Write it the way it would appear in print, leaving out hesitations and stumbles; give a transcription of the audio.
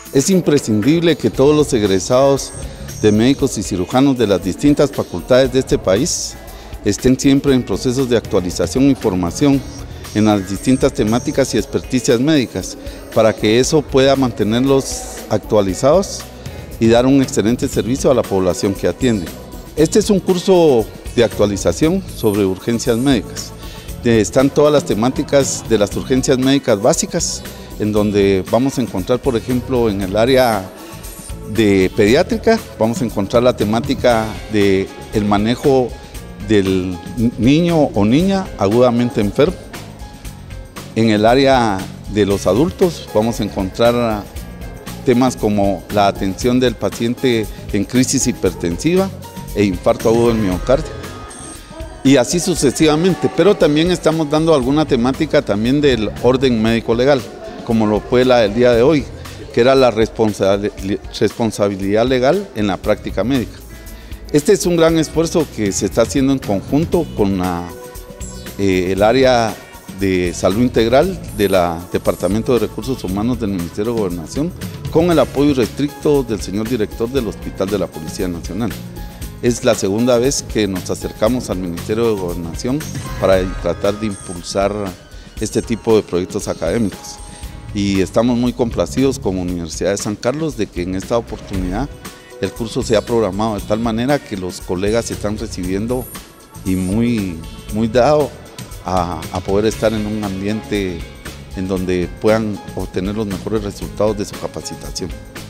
Es imprescindible que todos los egresados de médicos y cirujanos de las distintas facultades de este país estén siempre en procesos de actualización y formación en las distintas temáticas y experticias médicas, para que eso pueda mantenerlos actualizados y dar un excelente servicio a la población que atiende. Este es un curso de actualización sobre urgencias médicas. Están todas las temáticas de las urgencias médicas básicas, en donde vamos a encontrar, por ejemplo, en el área de pediátrica, vamos a encontrar la temática del manejo del niño o niña agudamente enfermo. En el área de los adultos vamos a encontrar temas como la atención del paciente en crisis hipertensiva e infarto agudo del miocardio. Y así sucesivamente, pero también estamos dando alguna temática también del orden médico legal, como lo fue la del día de hoy, que era la responsabilidad legal en la práctica médica. Este es un gran esfuerzo que se está haciendo en conjunto con el área de salud integral del Departamento de Recursos Humanos del Ministerio de Gobernación, con el apoyo irrestricto del señor director del Hospital de la Policía Nacional. Es la segunda vez que nos acercamos al Ministerio de Gobernación para tratar de impulsar este tipo de proyectos académicos. Y estamos muy complacidos como Universidad de San Carlos de que en esta oportunidad el curso se ha programado de tal manera que los colegas se están recibiendo y muy dado a poder estar en un ambiente en donde puedan obtener los mejores resultados de su capacitación.